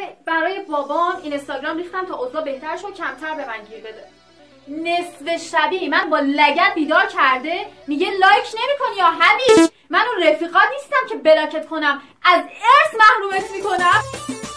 برای بابام اینستاگرام ریختم تا اوضاع بهتر شه و کمتر به من گیر بده. نصف شبی من با لگد بیدار کرده میگه لایک نمی‌کنی یا همیش من اون رفیقات نیستم که بلاکت کنم، از ارث محرومت میکنم.